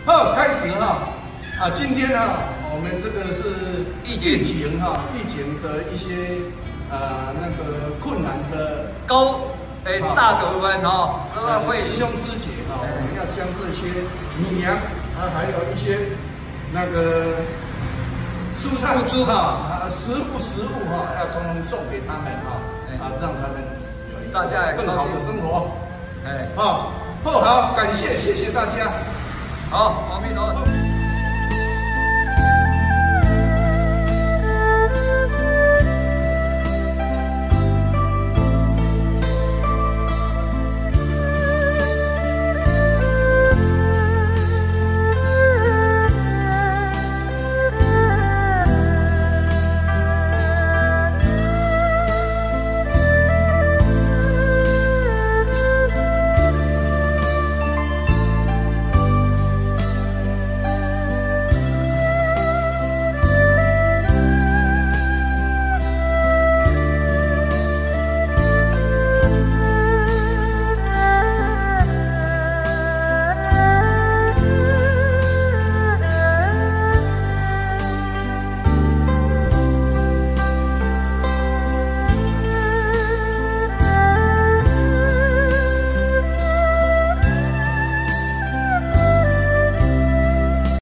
好，开始哈。今天我们这个是疫情的一些那个困难的大格湾会师兄师姐我们要将这些米粮还有一些那个蔬菜食物要统统送给他们让他们有一个更好的生活。好，感谢大家。 好，阿弥陀佛。